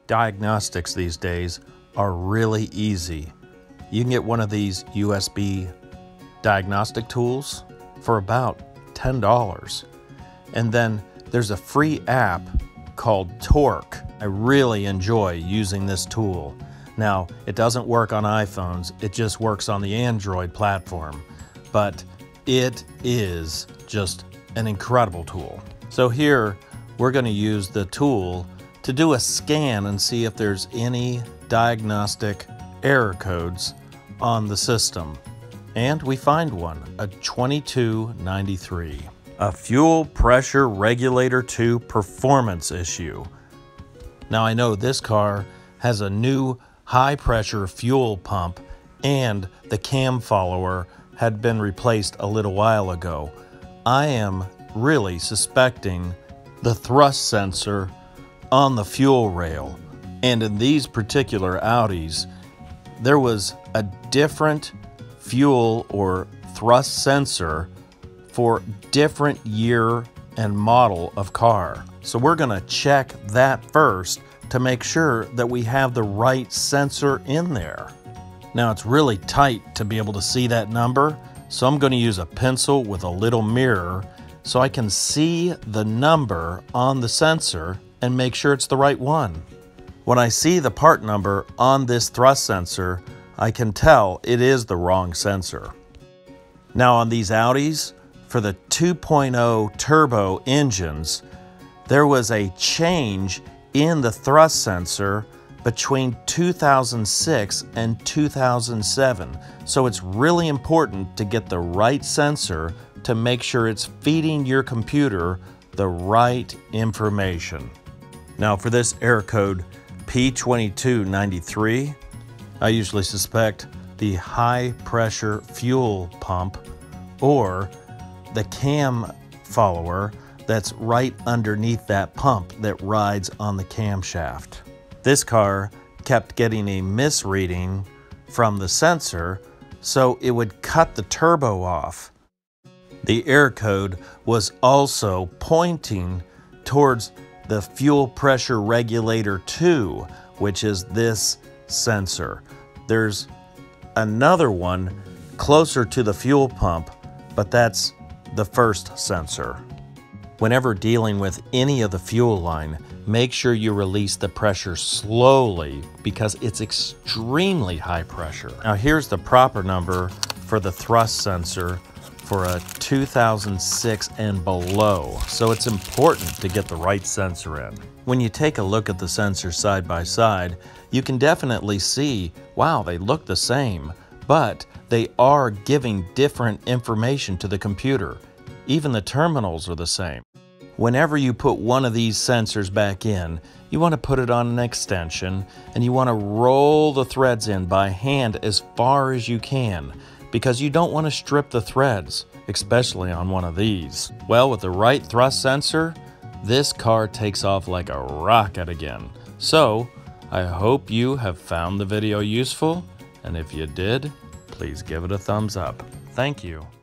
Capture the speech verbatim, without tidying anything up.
Diagnostics these days are really easy. You can get one of these U S B diagnostic tools for about ten dollars. And then there's a free app called Torque. I really enjoy using this tool. Now, it doesn't work on iPhones, it just works on the Android platform, but it is just an incredible tool. So here, we're going to use the tool to do a scan and see if there's any diagnostic error codes on the system. And we find one, a twenty-two ninety-three. A fuel pressure regulator two performance issue. Now I know this car has a new high pressure fuel pump and the cam follower had been replaced a little while ago. I am really suspecting the thrust sensor on the fuel rail. And in these particular Audis, there was a different fuel or thrust sensor for different year and model of car. So we're gonna check that first to make sure that we have the right sensor in there. Now it's really tight to be able to see that number, so I'm gonna use a pencil with a little mirror so I can see the number on the sensor and make sure it's the right one. When I see the part number on this thrust sensor, I can tell it is the wrong sensor. Now on these Audis, for the two point oh turbo engines, there was a change in the thrust sensor between two thousand six and two thousand seven. So it's really important to get the right sensor to make sure it's feeding your computer the right information. Now for this error code P twenty-two ninety-three, I usually suspect the high pressure fuel pump or the cam follower that's right underneath that pump that rides on the camshaft. This car kept getting a misreading from the sensor, so it would cut the turbo off. The error code was also pointing towards the fuel pressure regulator two, which is this sensor. There's another one closer to the fuel pump, but that's the first sensor. Whenever dealing with any of the fuel line, make sure you release the pressure slowly because it's extremely high pressure. Now here's the proper number for the thrust sensor for a two thousand six and below, so it's important to get the right sensor in. When you take a look at the sensors side by side, you can definitely see, wow, they look the same, but they are giving different information to the computer. Even the terminals are the same. Whenever you put one of these sensors back in, you want to put it on an extension and you want to roll the threads in by hand as far as you can because you don't want to strip the threads, especially on one of these. Well, with the right thrust sensor, this car takes off like a rocket again. So, I hope you have found the video useful, and if you did, please give it a thumbs up. Thank you.